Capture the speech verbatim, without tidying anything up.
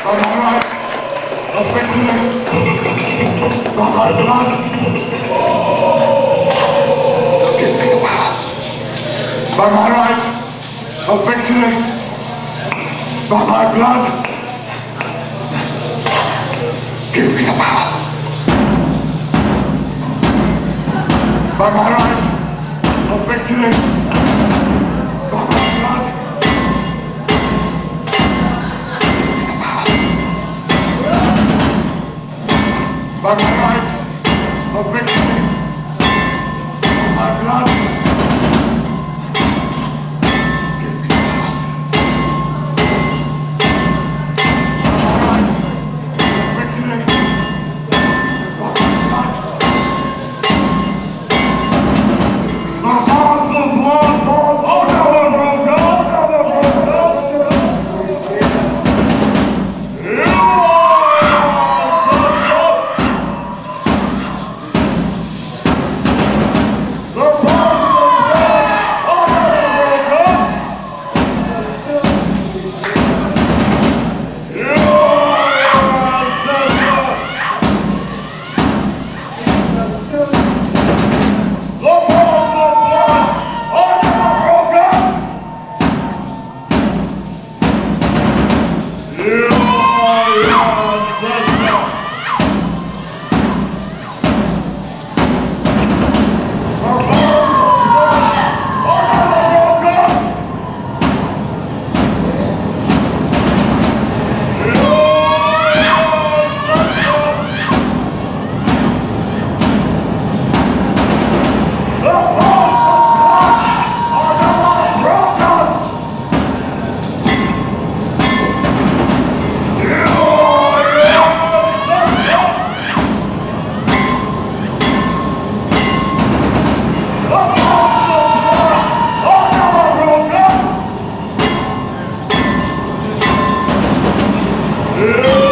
by my right of victory, by my blood. Give me the power. By my right of victory, by my blood. Give me the power. By my right of victory, by my blood. By my right of victory, by my blood. Give me the power. By my right of victory, by my blood. The hearts of blood, hearts of never broken, never broken. You are ancestor. The hearts of blood are never broken. You are ancestor. The hearts of blood are never broken. You are ancestor. The hearts of blood are never broken. You are ancestor. The hearts of blood are never broken. You are ancestor. The hearts of blood are never broken. You